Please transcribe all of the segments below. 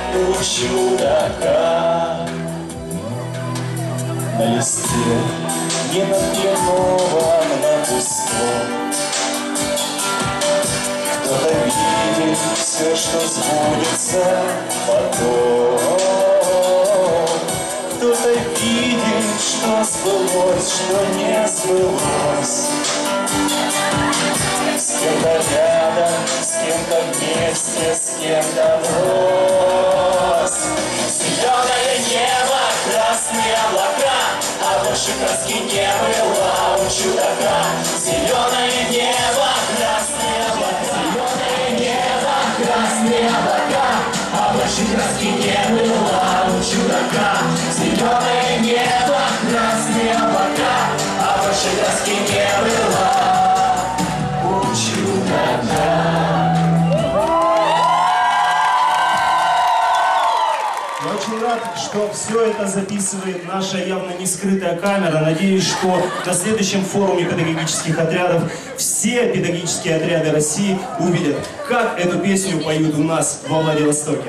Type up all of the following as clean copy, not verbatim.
у чудака. На листе не напинован на пустом. Кто-то видит все, что сбудется потом. Кто-то видит, что сбылось, что не сбылось. С кем-то рядом, с кем-то вместе, с кем-то врозь. Зеленое небо, красные облака, а больше краски не было у чудака. Зеленое небо, красные облака, зеленое небо, красные облака, а больше краски не было у чудака. Зеленое небо, красные облака, а больше краски не было у чудака. Я очень рад, что все это записывает наша явно не скрытая камера. Надеюсь, что на следующем форуме педагогических отрядов все педагогические отряды России увидят, как эту песню поют у нас во Владивостоке.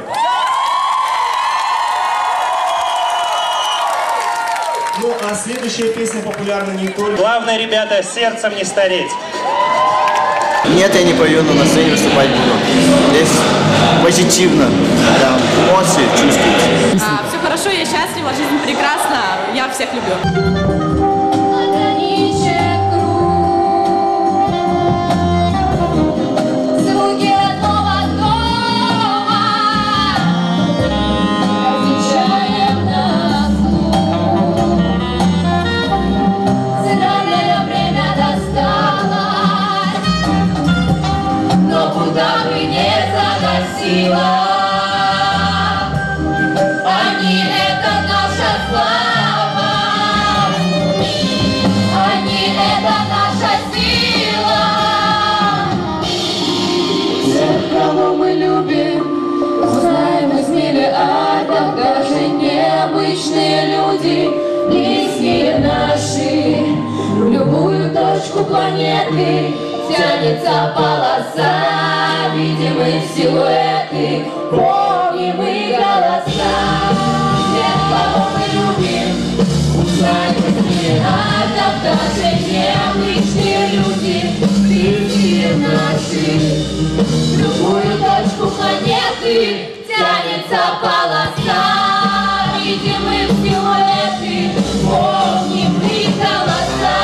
Ну, а следующая песня популярна не только... Главное, ребята, сердцем не стареть. Нет, я не пою, но на сцене выступать буду. Здесь позитивно, да, эмоции чувствуете. Все хорошо, я счастлива, жизнь прекрасна, я всех люблю. Они — это наша слава, они — это наша сила. Всех, кого мы любим, узнаем из миллиардов, даже необычные люди, близкие наши. В любую точку планеты тянется полоса, видим мы силуэты, помним мы голоса. Всех, кого мы любим, узнаем из миллиардов, даже необычные люди, близкие наши. В любую точку планеты тянется полоса, видим мы силуэты, помним мы голоса.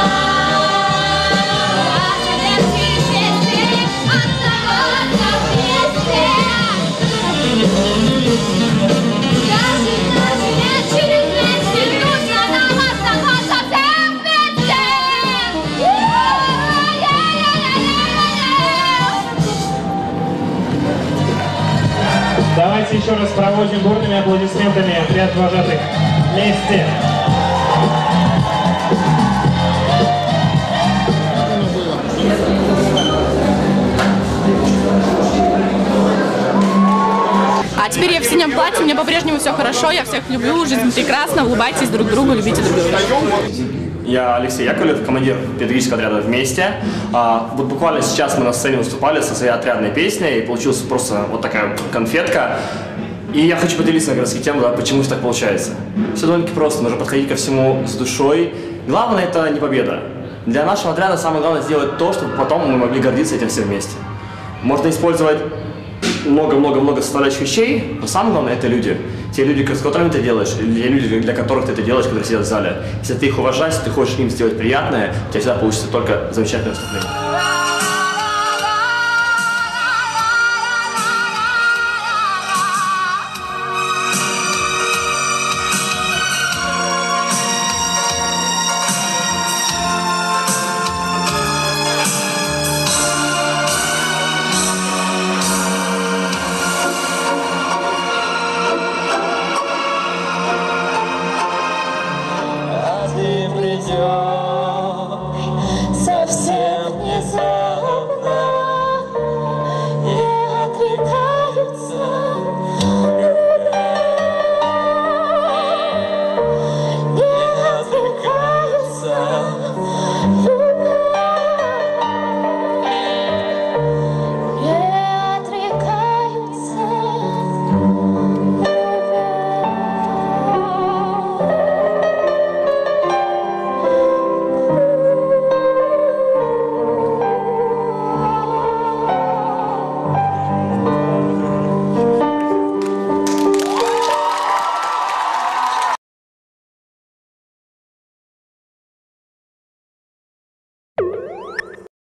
Давайте еще раз проводим бурными аплодисментами отряд вожатых вместе. А теперь я в синем платье, мне по-прежнему все хорошо, я всех люблю, жизнь прекрасна, улыбайтесь друг другу, любите друг друга. Я Алексей Яковлев, командир педагогического отряда «Вместе». Вот буквально сейчас мы на сцене выступали со своей отрядной песней, и получилась просто вот такая конфетка. И я хочу поделиться как раз тем, да, почему же так получается. Все довольно-таки просто, нужно подходить ко всему с душой. Главное — это не победа. Для нашего отряда самое главное сделать то, чтобы потом мы могли гордиться этим все вместе. Можно использовать много-много-много составляющих вещей, но самое главное — это люди. Те люди, с которыми ты делаешь, или люди, для которых ты это делаешь, которые сидят в зале. Если ты их уважаешь, если ты хочешь им сделать приятное, у тебя всегда получится только замечательное выступление.